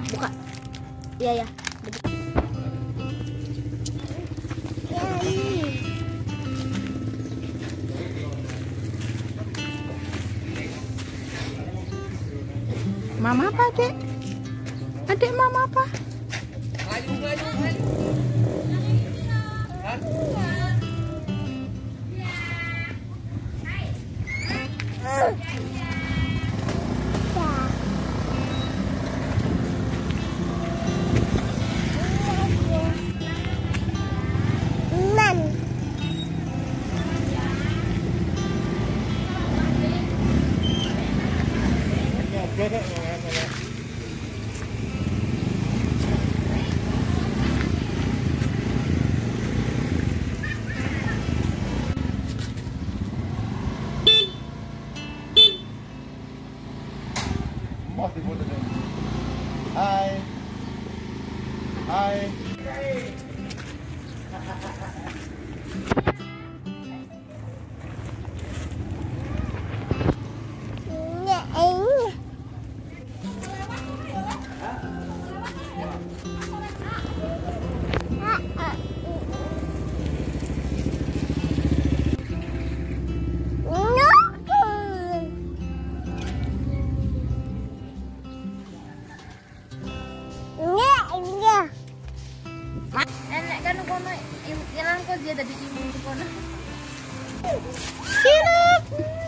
Buka. Iya ya. Mama apa, Dek? Adik mama apa? Hai. Hai. Enak kan kono ilang kok dia dadi ibu kono. Sirup.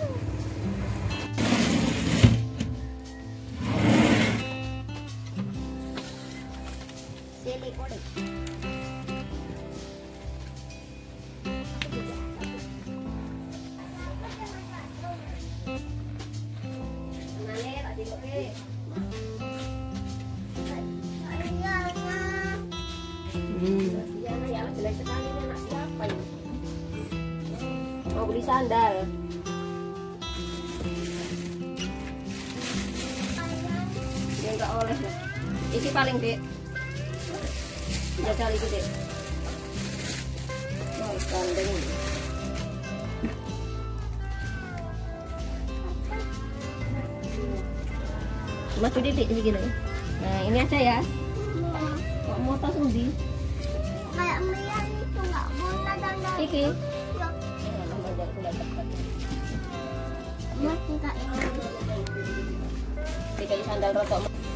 Sili kulit. Jelek sekali ini anak siapa ini? Mau beli sandal. Ya enggak oleh. Ini paling Dek. Jajal itu Dek. Oh, gandeng. Maju Dek segini. Nah, ini aja ya. Kok mau tas undi? Kayak Mia itu nggak boleh dandan. Iki. Mas enggak ini. Dikasih sandal rotok.